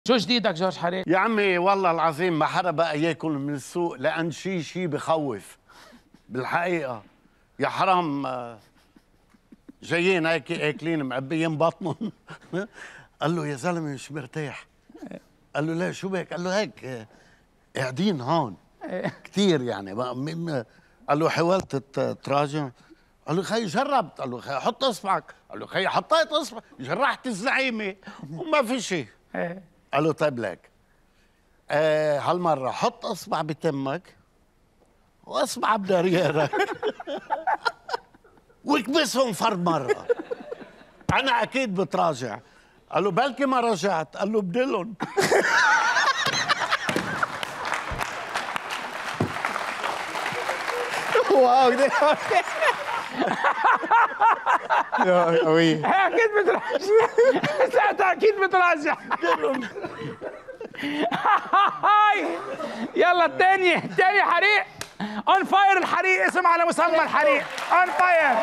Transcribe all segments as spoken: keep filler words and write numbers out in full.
شو جديدك جورج حريق؟ يا عمي والله العظيم ما حدا بقى ياكل من السوق لأن شي شي بخوف بالحقيقة. يا حرام جايين هيك اكلين معبيين بطنهم. قال له يا زلمه مش مرتاح. قال له لا شو بك؟ قال له هيك قاعدين هون كثير يعني. قال له حاولت تراجع؟ قال له خي جربت. قال له خي حط اصبعك. قال له خي حطيت اصبعك جرحت الزعيمه وما في شيء. قال له طيب لك آه هالمره حط اصبع بتمك واصبع بدريارك واكبسهم فرد مره. انا اكيد بتراجع. قال له بلكي ما رجعت. قال له بدلهم. واو كده يا قوي. اكيد بتراجع. ساعتها اكيد بتراجع. يلا الثاني الثاني حريق اون فاير. الحريق اسم على مسمى الحريق اون فاير.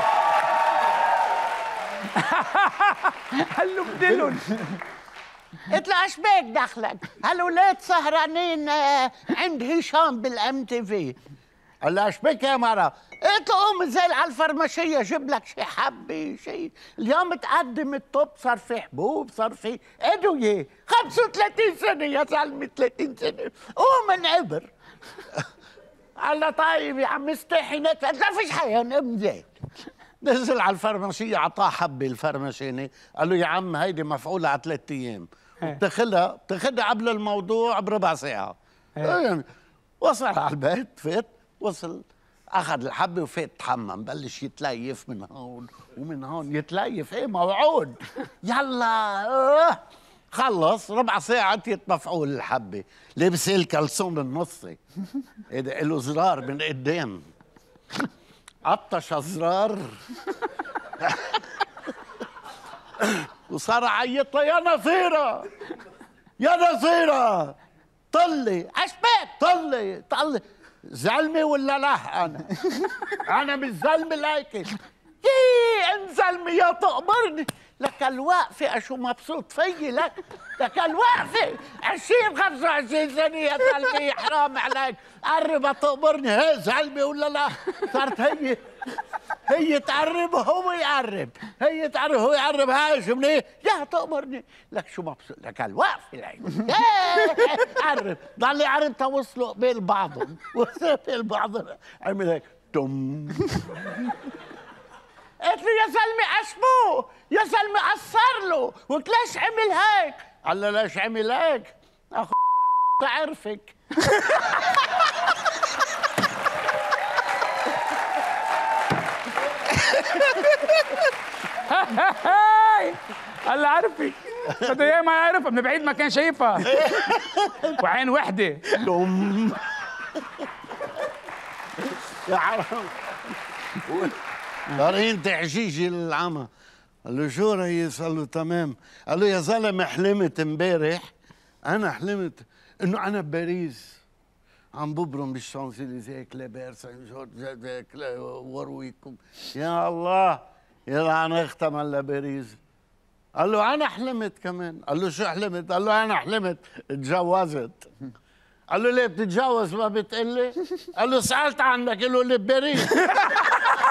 قال له بدلهم. قلت له ايش بك دخلك؟ هالولاد سهرانين عند هشام بالام تي في. قال له ايش بك يا مرة؟ قلت له قوم انزل على الفرماشية جيب لك شي حبة شي. اليوم تقدم الطب صار في حبوب صار في ادوية. خمسة وثلاثين سنة يا زلمة ثلاثين سنة قوم انعبر. قال له طيب يا عم استحي نت. قلت له فيش حياة انزل. نزل على الفرماشية عطاه حبة الفرماشيني. قال له يا عم هيدي مفعولة على ثلاث أيام بتاخدها بتاخدها قبل الموضوع بربع ساعة. يعني وصل على البيت فات وصل أخذ الحبة وفات تحمم بلش يتليف من هون ومن هون يتليف إيه موعود. يلا آه. خلص ربع ساعة انتهت مفعول الحبة. لابس الكلسون النصي إيه ده له زرار من قدام قطش الزرار وصار عيط له يا نصيرة يا نصيرة طلي ايش بك؟ طلي طلي زلمة ولا لا؟ انا انا مش زلمة لايكي. يي ان زلمة يا تقبرني. لك الوقفة اشو مبسوط فيي. لك لك الوقفة عشرين خمسة وعشرين سنة يا زلمة حرام عليك. قرب تقبرني. هي زلمة ولا لا؟ صارت هي هي تعرب وهو يقرب. هي تعرب وهو يقرب. هاي شو منيح يا تقبرني. لك شو مبسوط. لك الوقفة لك قرب ضل يقرب توصلوا قبال بعضهم. وصلوا قبال بعضهم. عمل هيك تم. قلت له يا زلمه اشبو يا زلمه قصر له. قلت ليش عمل هيك؟ قال له ليش عمل هيك؟ اخو عرفك. قال له عرفك. بده اياه ما يعرفها من بعيد ما كان شايفها. وعين وحده. تم. يا حرام. طارين تعجيجي للعمى. قال له شو ريس؟ قال له تمام. قال له يا زلمه حلمت امبارح. انا حلمت انه انا بباريس عم ببرم بالشانزليزيه كليبر سان جورج ورويكم. يا الله يلعن اختها من لباريس. قال له انا حلمت كمان. قال له شو حلمت؟ قال له انا حلمت تجوزت. قال له ليه بتتجوز ما بتقلي؟ قال له سالت عنك. قال له اللي بباريس.